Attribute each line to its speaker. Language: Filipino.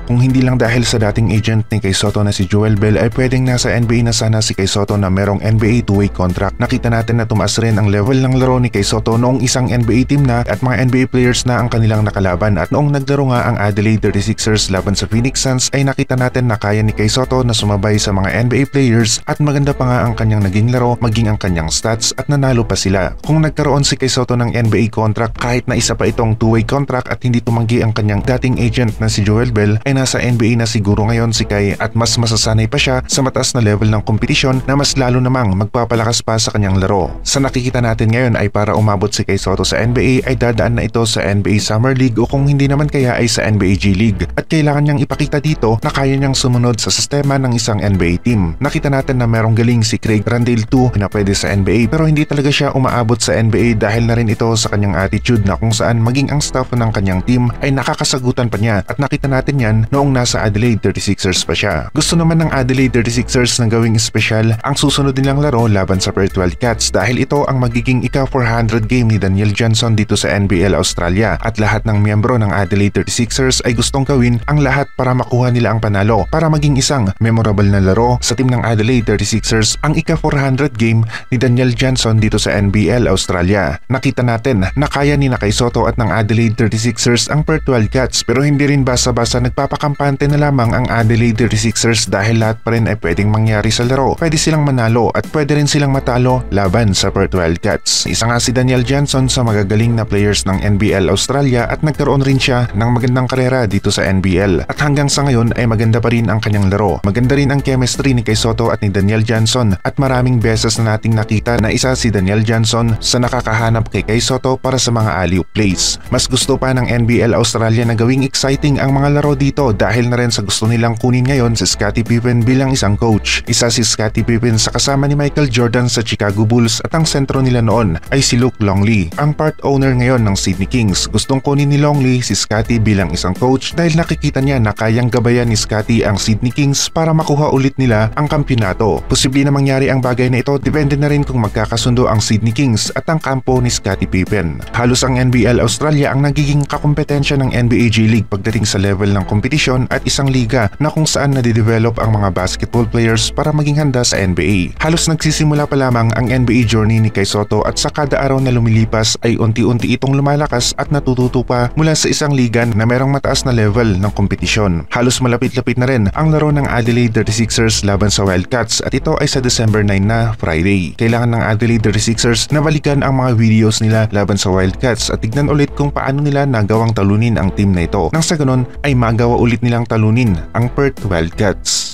Speaker 1: Kung hindi lang dahil sa dating agent ni kay Sotto na si Joel Bell ay pwedeng nasa NBA na sana si kay Sotto na merong NBA two-way contract. Nakita natin na tumaas rin ang level ng laro ni kay Sotto noong isang NBA team na at mga NBA players na ang kanilang nakalaban, at noong naglaro nga ang Adelaide 36ers laban sa Phoenix Suns ay nakita natin na kaya ni kay Sotto na sumabay sa mga NBA players at maganda pa nga ang kanyang naging laro maging ang kanyang stats at nanalo pa sila. Kung nagkaroon si kay Sotto ng NBA contract kahit na isa pa itong two-way contract at hindi tumanggi ang kanyang dating agent na si Joel Bell ay nasa NBA na siguro ngayon si Kai at mas masasanay pa siya sa mataas na level ng kompetisyon na mas lalo namang magpapalakas pa sa kanyang laro. Sa nakikita natin ngayon ay para umabot si kay Sotto sa NBA ay dadaan na ito sa NBA Summer League o kung hindi naman kaya ay sa NBA G League, at kailangan niyang ipakita dito na kaya niyang sumunod sa sistema ng isang NBA team. Nakita natin na merong galing si Craig Randall II na pwede sa NBA pero hindi talaga siya umaabot sa NBA dahil na rin ito sa kanyang attitude na kung saan maging ang staff ng kanyang team ay nakakasagutan pa niya, at nakita natin yan noong nasa Adelaide 36ers pa siya. Gusto naman ng Adelaide 36ers na gawing espesyal ang susunod nilang laro laban sa Perth Wildcats dahil ito ang magiging ika-400 game ni Daniel Johnson dito sa NBL Australia, at lahat ng miyembro ng Adelaide 36ers ay gustong gawin ang lahat para makuha nila ang panalo para maging isang memorable na laro sa team ng Adelaide 36ers ang ika-400 game ni Daniel Johnson dito sa NBL Australia. Nakita natin na kaya ni kay Sotto at ng Adelaide 36ers ang Perth Wildcats pero hindi rin basta-basta nagpapakampante na lamang ang Adelaide 36ers dahil lahat pa rin ay pwedeng mangyari sa laro. Pwede silang manalo at pwede rin silang matalo laban sa Perth Wildcats. Isa nga si Daniel Johnson sa magagaling na players ng NBL Australia at nagkaroon rin siya ng magandang karera dito sa NBL, at hanggang sa ngayon ay maganda pa rin ang kanyang laro. Maganda rin ang chemistry ni kay Sotto at ni Daniel Johnson, at maraming beses na nating nakita na isa si Daniel Johnson sa nakakahanap kay Sotto para sa mga alley-oop plays. Mas gusto pa ng NBL Australia na gawing exciting ang mga laro dito dahil na rin sa gusto nilang kunin ngayon si Scottie Pippen bilang isang coach. Isa si Scottie Pippen sa kasama ni Michael Jordan sa Chicago Bulls, at ang sentro nila noon ay si Luke Longley, ang part owner ngayon ng Sydney Kings. Gustong kunin ni Longley si Scottie bilang isang coach dahil nakikita niya na kayang gabayan ni Scottie ang Sydney Kings para makuha ulit nila ang kampyonato. Posible na mangyari ang bagay na ito, depende na rin kung magkakasundo ang Sydney Kings at ang kampo ni Scottie Pippen. Halos ang NBL Australia ang nagiging kakumpetensya ng NBA G League pagdating sa level ng kompetisyon at isang liga na kung saan nadidevelop ang mga basketball players para maging handa sa NBA. Halos nagsisimula pa lamang ang NBA journey ni kay Sotto at sa kada araw na lumilipas ay unti-unti itong lumalakas at natututo pa mula sa isang liga na merong mataas na level ng kompetisyon. Halos malapit-lapit na rin ang laro ng Adelaide 36ers laban sa Wildcats at ito ay sa December 9 na Friday. Kailangan ng Adelaide 36ers na balikan ang mga videos nila laban sa Wildcats at tignan ulit kung paano nila nagawang talunin ang team na ito. Nang sa ganun ay magawa ulit nilang talunin ang Perth Wildcats.